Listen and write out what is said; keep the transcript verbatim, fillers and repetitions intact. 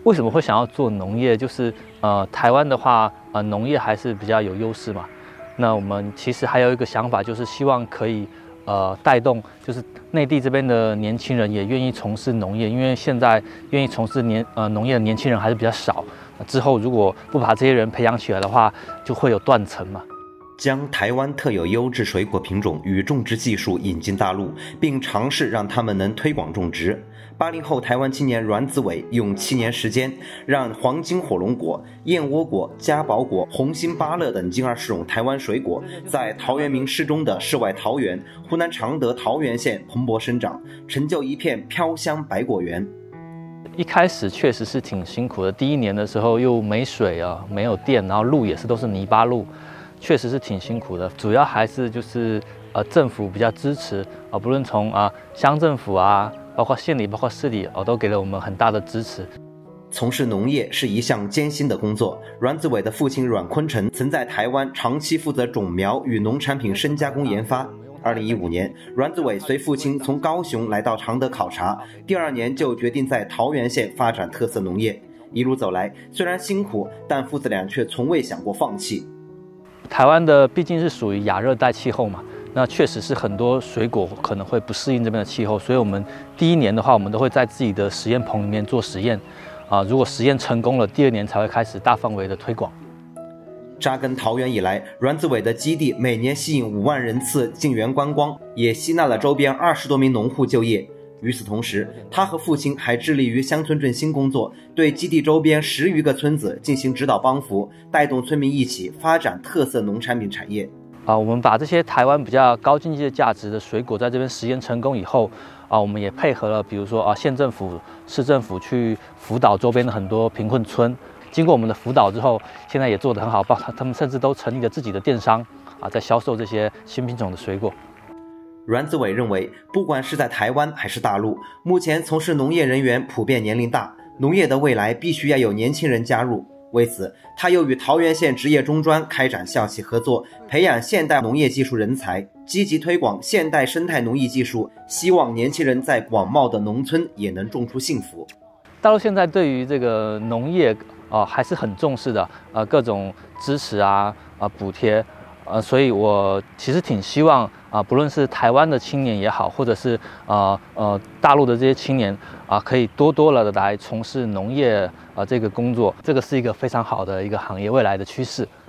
为什么会想要做农业？就是呃，台湾的话，呃，农业还是比较有优势嘛。那我们其实还有一个想法，就是希望可以呃带动，就是内地这边的年轻人也愿意从事农业，因为现在愿意从事年呃农业的年轻人还是比较少。之后如果不把这些人培养起来的话，就会有断层嘛。 将台湾特有优质水果品种与种植技术引进大陆，并尝试让他们能推广种植。八零后台湾青年阮子伟用七年时间，让黄金火龙果、燕窝果、嘉宝果、红心芭乐等近二十种台湾水果，在桃园明市中的世外桃源、湖南常德桃源县蓬勃生长，成就一片飘香百果园。 一开始确实是挺辛苦的，第一年的时候又没水啊，没有电，然后路也是都是泥巴路。确实是挺辛苦的，主要还是就是呃政府比较支持啊、呃，不论从啊、呃、乡政府啊，包括县里，包括市里，哦、呃，都给了我们很大的支持。 从事农业是一项艰辛的工作。阮子伟的父亲阮坤成曾在台湾长期负责种苗与农产品深加工研发。二零一五年，阮子伟随父亲从高雄来到常德考察，第二年就决定在桃源县发展特色农业。一路走来，虽然辛苦，但父子俩却从未想过放弃。 台湾的毕竟是属于亚热带气候嘛，那确实是很多水果可能会不适应这边的气候，所以我们第一年的话，我们都会在自己的实验棚里面做实验，啊，如果实验成功了，第二年才会开始大范围的推广。 扎根桃园以来，阮子伟的基地每年吸引五万人次进园观光，也吸纳了周边二十多名农户就业。与此同时，他和父亲还致力于乡村振兴工作，对基地周边十余个村子进行指导帮扶，带动村民一起发展特色农产品产业。 啊，我们把这些台湾比较高经济价值的水果在这边实验成功以后，啊，我们也配合了，比如说啊，县政府、市政府去辅导周边的很多贫困村。经过我们的辅导之后，现在也做得很好，包括他们甚至都成立了自己的电商，啊，在销售这些新品种的水果。 阮子伟认为，不管是在台湾还是大陆，目前从事农业人员普遍年龄大，农业的未来必须要有年轻人加入。为此，他又与桃源县职业中专开展校企合作，培养现代农业技术人才，积极推广现代生态农业技术，希望年轻人在广袤的农村也能种出幸福。 大陆现在对于这个农业啊、呃、还是很重视的，呃，各种支持啊、啊补贴。呃，所以我其实挺希望啊、呃，不论是台湾的青年也好，或者是呃呃大陆的这些青年啊、呃，可以多多了的来从事农业啊、呃、这个工作，这个是一个非常好的一个行业未来的趋势。